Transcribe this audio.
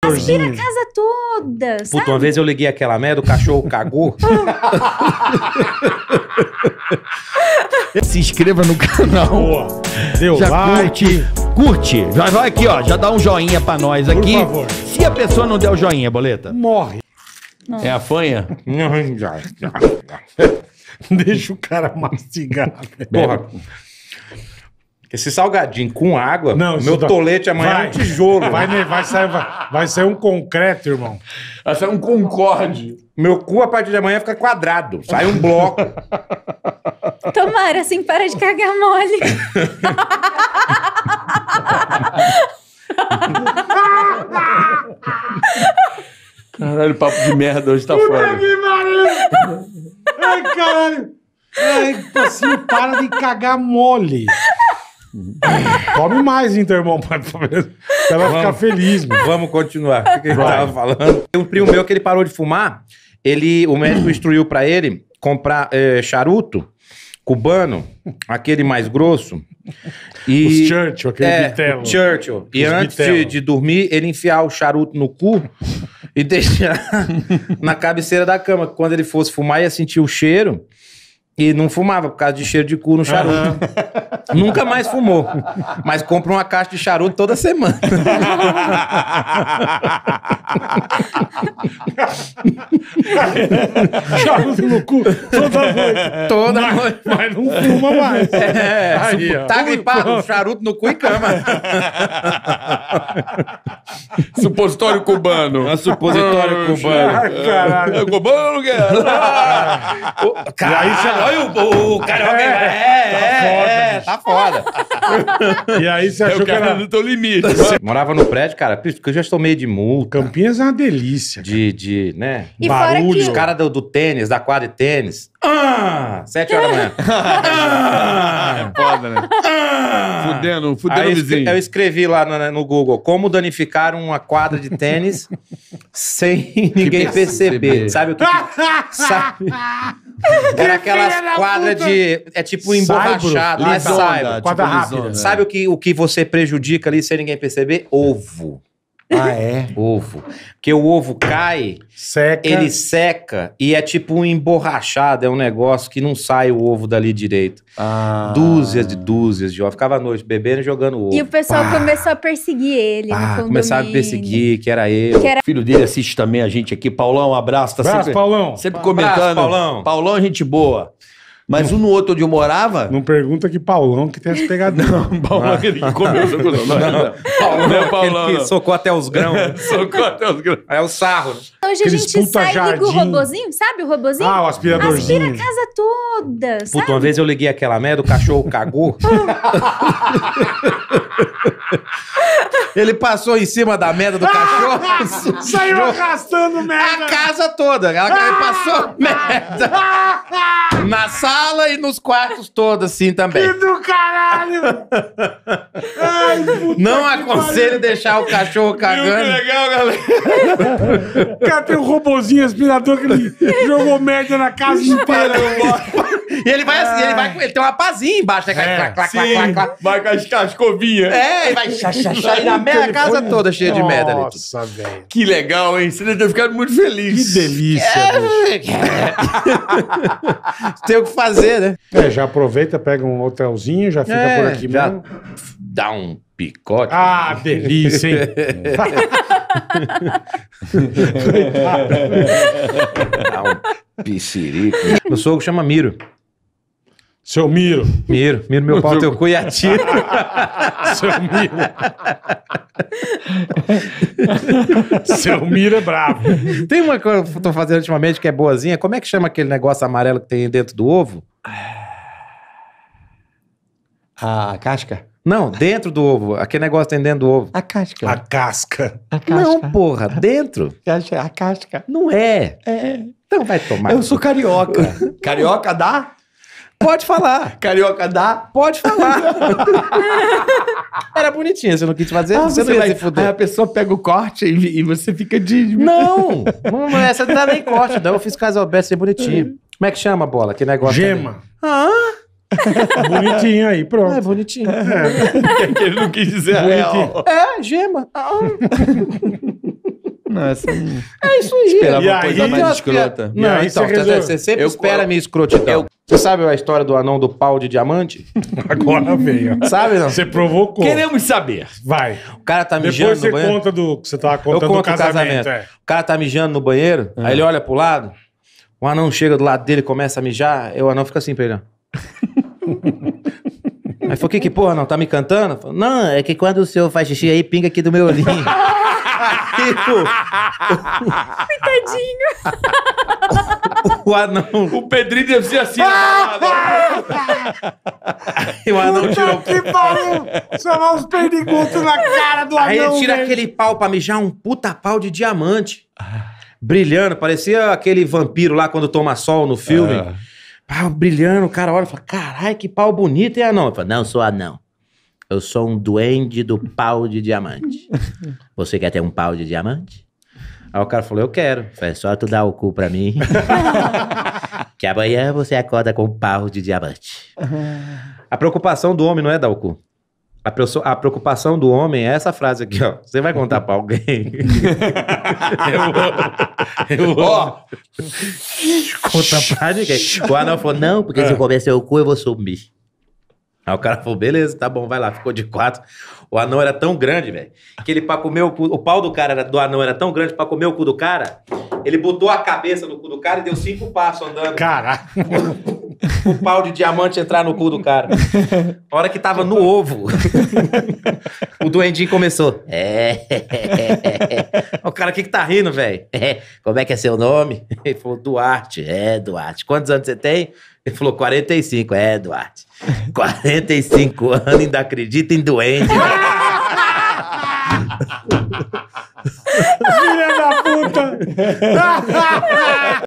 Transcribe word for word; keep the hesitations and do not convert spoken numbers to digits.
tratorzinho. Aspira a casa toda, sabe? Puta, uma vez eu liguei aquela merda, o cachorro cagou. Se inscreva no canal. Boa. Deu Já like. curte. Curte. Já vai aqui, ó. Já dá um joinha pra nós aqui. Por favor. Se a pessoa não der o joinha, Boleta, Morre. é a fanha? Deixa o cara mastigar. Porra. Esse salgadinho com água, Não, meu isso dá- tolete amanhã vai. é um tijolo. Vai, né, vai, sair, vai, vai sair um concreto, irmão. Essa é um concorde. Meu cu, a partir de amanhã, fica quadrado. Sai um bloco. Tomara, assim, para de cagar mole. Caralho, papo de merda hoje tá fora. Que marido! Ai, caralho! Ai, assim, para de cagar mole. Come mais, então, irmão. Pra ela ficar feliz, meu. Vamos continuar. O que ele tava falando? Tem um primo meu que ele parou de fumar. Ele, o médico instruiu pra ele comprar é, charuto cubano, aquele mais grosso. E, Os Churchill, aquele é, bitelo. o Churchill. E Os antes bitelo. de, de dormir, ele enfiar o charuto no cu e deixar na cabeceira da cama. Quando ele fosse fumar, ia sentir o cheiro. E não fumava, por causa de cheiro de cu no charuto. Nunca mais fumou. Mas compra uma caixa de charuto toda semana. Charuto no cu toda noite. Toda mas, noite. Mas não fuma mais. É, Aí, ó. tá gripado, charuto no cu e cama. Supositório cubano. É supositório cubano. Ai, caralho. É cubano ou não quer? O, cara, E aí você- olha o, o carioca. É, é, é, tá foda. E aí você achou Eu que era... quero no teu limite. Morava no prédio, cara, porque eu já tomei de multa, Campinas é uma delícia. de, de, né? E fora Barulho. que Os caras do, do tênis, da quadra de tênis. Ah! Sete horas da manhã. Ah! Foda, né? Fudendo, fudendo Aí o eu escre- vizinho. eu escrevi lá no, no Google que danificar uma quadra de tênis sem ninguém perceber. perceber. Sabe o que? que- sabe? Era aquelas filha da quadras puta! de. É tipo Saibro? emborrachado, não é Lisona, saibro. tipo Quadra lisona, rápida. né? Sabe o que, o que você prejudica ali sem ninguém perceber? Ovo. Ah, é? Ovo. Porque o ovo cai, Seca. ele seca e é tipo um emborrachado. É um negócio que não sai o ovo dali direito. Ah. Dúzias de dúzias de ovo. Ficava à noite bebendo e jogando ovo. E o pessoal Pá. começou a perseguir ele no Ah, condomínio. começaram a me perseguir, que era eu. Que era- O filho dele assiste também a gente aqui. Paulão, um abraço. Tá Abraço, sempre, Paulão. sempre Um comentando. abraço, Paulão. Paulão é gente boa. Mas um no outro onde eu morava... Não pergunta que Paulão que tem as pegadinhas. Não, Paulão é aquele que comeu o seu coração. Não, não, não. Paulão, não é Paulão, Aquele não. que socou até os grãos. Socou até os grãos. É o sarro. Hoje a Aqueles gente puta sai e liga o jardim. robozinho, sabe o robozinho? Ah, o aspiradorzinho. Aspira a casa toda, sabe? Puta, uma vez eu liguei aquela merda, o cachorro cagou. Ele passou em cima da merda do cachorro. Saiu arrastando merda. A casa toda. Ela ele passou merda. Na sala e nos quartos todos, assim, também. Que do caralho. Ai, puta Não que aconselho deixar o cachorro Que cagando. legal, galera. pariu. O cara tem um robozinho aspirador que ele jogou merda na casa inteira. E ele vai assim, ele vai com ele tem uma pazinha embaixo, né? É, Clac, clac, Sim, clac, clac, clac. vai com as, com as covinhas. É, e vai chachachá, e na merda, a casa toda cheia de merda ali. Nossa, velho. Que legal, hein? Você deve ter ficado muito Que feliz. delícia, bicho. Tem o que fazer, né? É, já aproveita, pega um hotelzinho, já fica É, por aqui já mesmo. dá um picote. Ah, delícia, hein? Dá um piscirico. Meu sogro chama Miro. Seu Miro. Miro, Miro, meu pau, teu cu e atira. Seu Miro. Seu Miro é bravo. Tem uma coisa que eu tô fazendo ultimamente que é boazinha. Como é que chama aquele negócio amarelo que tem dentro do ovo? A casca? Não, dentro do ovo. Aquele negócio que tem dentro do ovo. A casca. A casca. A casca. Não, porra, dentro. A casca. Não é. É. Então vai tomar. Eu sou carioca. Carioca dá? Pode falar. Carioca dá? Pode falar. Era bonitinho, você não quis fazer, Ah, você, você não ia vai, se fuder. aí a pessoa pega o corte e, e você fica de... Não, não, não, essa não dá nem corte, não. Eu fiz caso aberto, ser bonitinho. Como é que chama a bola? Que negócio? Gema. Ah, Bonitinho aí, é pronto. bonitinho. que ele não quis dizer a real. É, gema. Ah. Não, essa não... É isso aí. Esperava E uma coisa aí- mais escrota. E Não, aí então, você você, resolve- você sempre Eu- espera a minha escrotidão. eu- Você sabe a história do anão do pau de diamante? Agora veio. Sabe, não? Você provocou. Queremos saber. Vai. O cara tá Depois mijando você no banheiro. conta do que você tava Eu contando conto do o casamento. casamento. É. O cara tá mijando no banheiro, aí ele olha pro lado, o anão chega do lado dele, começa a mijar, aí o anão fica assim pra ele, ó. Aí falou, que que porra, não? Tá me cantando? Falou, não, é que quando o senhor faz xixi aí, pinga aqui do meu olhinho. Aí, pô, Tadinho. o anão... O Pedrinho deve ser assim. Aí o anão tirou... Que pariu! Chamar os perdigotos na cara do anão. Aí ele tira velho. aquele pau pra mijar, um puta pau de diamante. Brilhando, parecia aquele vampiro lá quando toma sol no filme. Ah. Pau brilhando, o cara olha e fala, caralho, que pau bonito, hein, anão? Eu falo, não, sou anão. Eu sou um duende do pau de diamante. Você quer ter um pau de diamante? Aí o cara falou, eu quero. Eu falei, só tu dá o cu pra mim. Que amanhã você acorda com um pau de diamante. A preocupação do homem não é dar o cu. A, preocu- a preocupação do homem é essa frase aqui, ó. Você vai contar pra alguém? eu amo. Eu amo. Conta pra ninguém. O anão falou, não, porque se eu comer seu cu, eu vou sumir. Aí o cara falou, beleza, tá bom, vai lá. Ficou de quatro. O anão era tão grande, velho, que ele pra comer o cu... O pau do cara, era, do anão era tão grande, pra comer o cu do cara, ele botou a cabeça no cu do cara e deu cinco passos andando. Caralho. O pau de diamante entrar no cu do cara. A hora que tava no ovo, o duendinho começou. É. O cara, o que que tá rindo, velho? É. Como é que é seu nome? Ele falou, Duarte. É, Duarte. Quantos anos você tem? Ele falou, quarenta e cinco. É, Duarte. quarenta e cinco anos, ainda acredita em duende. Filha da puta.